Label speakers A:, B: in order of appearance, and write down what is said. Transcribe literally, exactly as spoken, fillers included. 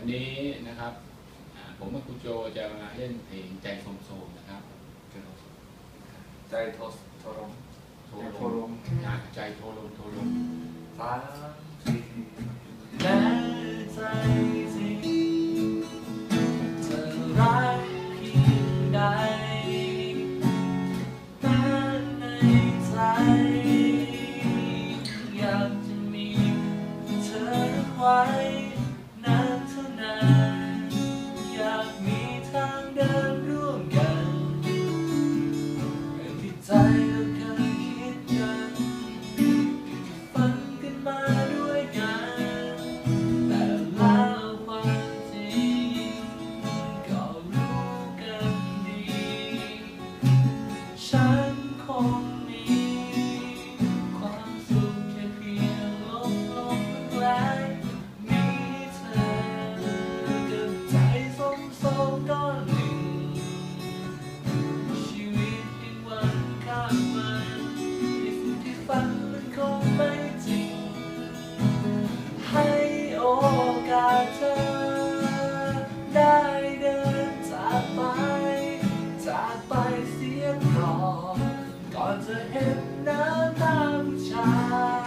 A: นี้นะครับผมกับครูโจจะมาเล่นเพลงใจโสมๆนะครับ
B: ใจโทโทรมโทร
C: โทรลม
A: ใจโทรลมโทรลม
B: สามสี่แน่ใจสิเธอรักเพียงใดแต่ในใจอยากจะมีเธอไว้นานเท่านานอยากมีทางเดินร่วมกันอย่างที่ใจเราเคยคิดกันฝันกันมาด้วยกันแต่แล้วความจริงก็รู้กันดีฉันคงมีความสุขแค่เพียงลมลมแรงมีเธอกับใจส้มโซก้อนหนึ่งชีวิตอีกวันข้ามวันในสิ่งที่ฝันมันคงไม่จริงให้โอกาสเธอได้เดินจากไปจากไปเสียก่อนก่อนจะเห็นหน้าตาผู้ชาย